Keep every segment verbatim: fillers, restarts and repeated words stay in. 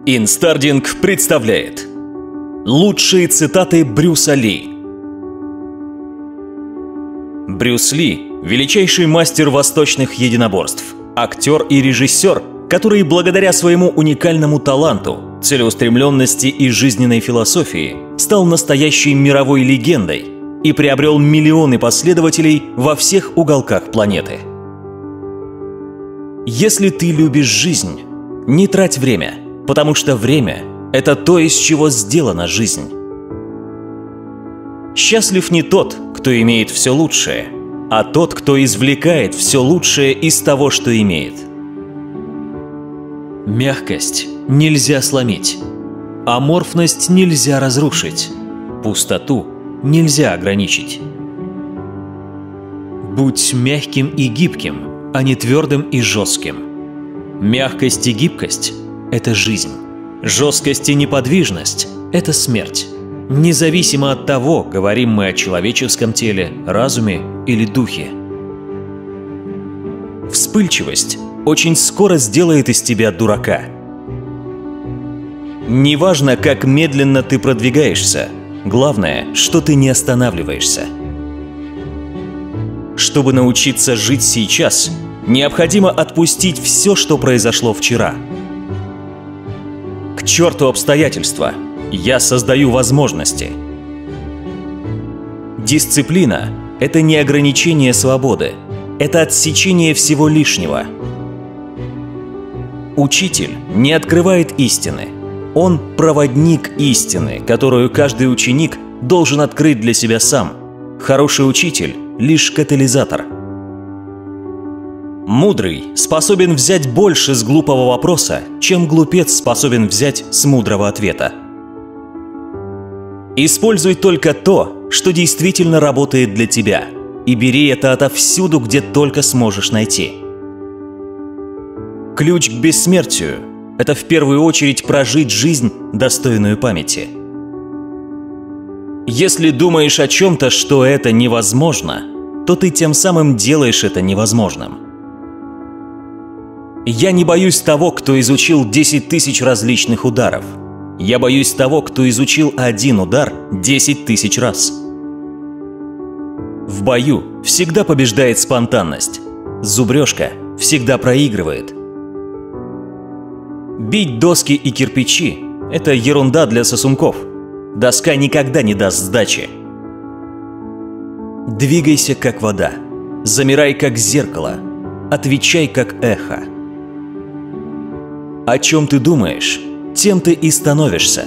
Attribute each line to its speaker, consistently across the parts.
Speaker 1: Инстардинг представляет лучшие цитаты Брюса Ли. Брюс Ли – величайший мастер восточных единоборств, актер и режиссер, который благодаря своему уникальному таланту, целеустремленности и жизненной философии стал настоящей мировой легендой и приобрел миллионы последователей во всех уголках планеты. Если ты любишь жизнь, не трать время, потому что время – это то, из чего сделана жизнь. Счастлив не тот, кто имеет все лучшее, а тот, кто извлекает все лучшее из того, что имеет. Мягкость нельзя сломить, аморфность нельзя разрушить, пустоту нельзя ограничить. Будь мягким и гибким, а не твердым и жестким. Мягкость и гибкость – это жизнь. Жесткость и неподвижность – это смерть. Независимо от того, говорим мы о человеческом теле, разуме или духе. Вспыльчивость очень скоро сделает из тебя дурака. Неважно, как медленно ты продвигаешься, главное, что ты не останавливаешься. Чтобы научиться жить сейчас, необходимо отпустить все, что произошло вчера. К черту обстоятельства! Я создаю возможности. Дисциплина – это не ограничение свободы, это отсечение всего лишнего. Учитель не открывает истины, он проводник истины, которую каждый ученик должен открыть для себя сам. Хороший учитель – лишь катализатор. Мудрый способен взять больше с глупого вопроса, чем глупец способен взять с мудрого ответа. Используй только то, что действительно работает для тебя, и бери это отовсюду, где только сможешь найти. Ключ к бессмертию – это в первую очередь прожить жизнь, достойную памяти. Если думаешь о чем-то, что это невозможно, то ты тем самым делаешь это невозможным. Я не боюсь того, кто изучил десять тысяч различных ударов. Я боюсь того, кто изучил один удар десять тысяч раз. В бою всегда побеждает спонтанность. Зубрежка всегда проигрывает. Бить доски и кирпичи – это ерунда для сосунков. Доска никогда не даст сдачи. Двигайся, как вода. Замирай, как зеркало. Отвечай, как эхо. О чем ты думаешь, тем ты и становишься.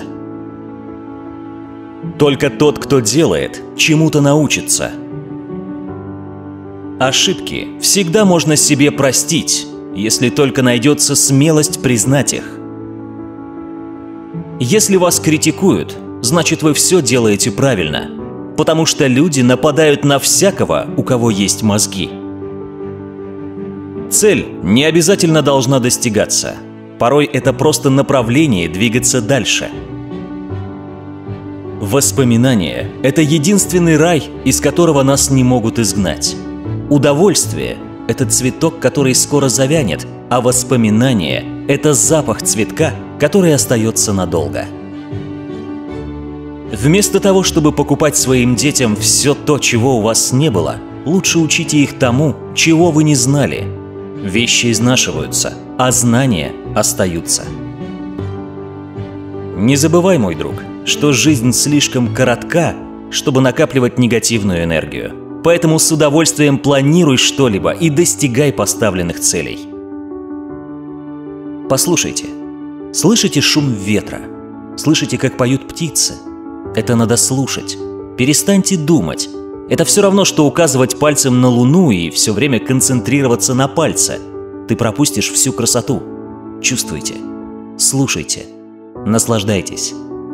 Speaker 1: Только тот, кто делает, чему-то научится. Ошибки всегда можно себе простить, если только найдется смелость признать их. Если вас критикуют, значит, вы все делаете правильно, потому что люди нападают на всякого, у кого есть мозги. Цель не обязательно должна достигаться. Порой это просто направление двигаться дальше. Воспоминания – это единственный рай, из которого нас не могут изгнать. Удовольствие – это цветок, который скоро завянет, а воспоминания – это запах цветка, который остается надолго. Вместо того, чтобы покупать своим детям все то, чего у вас не было, лучше учите их тому, чего вы не знали. Вещи изнашиваются, а знания остаются. Не забывай, мой друг, что жизнь слишком коротка, чтобы накапливать негативную энергию. Поэтому с удовольствием планируй что-либо и достигай поставленных целей. Послушайте. Слышите шум ветра? Слышите, как поют птицы? Это надо слушать. Перестаньте думать. Это все равно, что указывать пальцем на луну и все время концентрироваться на пальце. Ты пропустишь всю красоту. Чувствуйте, слушайте, наслаждайтесь.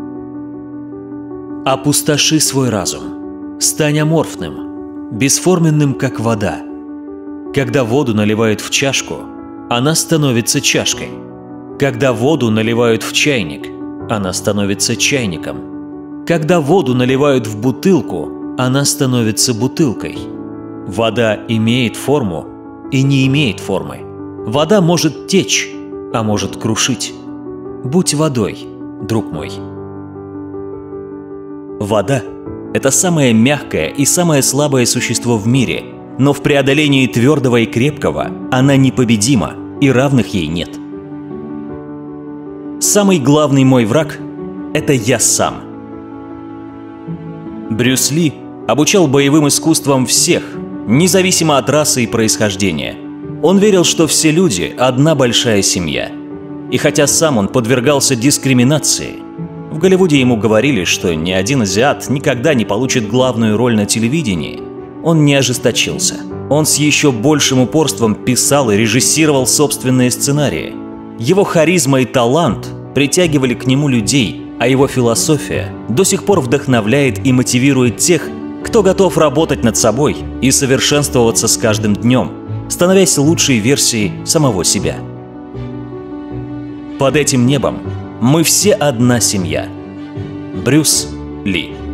Speaker 1: Опустоши свой разум. Стань аморфным, бесформенным, как вода. Когда воду наливают в чашку, она становится чашкой. Когда воду наливают в чайник, она становится чайником. Когда воду наливают в бутылку, она становится бутылкой. Вода имеет форму и не имеет формы. Вода может течь, а может крушить. Будь водой, друг мой. Вода – это самое мягкое и самое слабое существо в мире, но в преодолении твердого и крепкого она непобедима, и равных ей нет. Самый главный мой враг – это я сам. Брюс Ли обучал боевым искусствам всех, независимо от расы и происхождения. Он верил, что все люди – одна большая семья. И хотя сам он подвергался дискриминации, в Голливуде ему говорили, что ни один азиат никогда не получит главную роль на телевидении, он не ожесточился. Он с еще большим упорством писал и режиссировал собственные сценарии. Его харизма и талант притягивали к нему людей, а его философия до сих пор вдохновляет и мотивирует тех, кто готов работать над собой и совершенствоваться с каждым днем, становясь лучшей версией самого себя. Под этим небом мы все одна семья. Брюс Ли.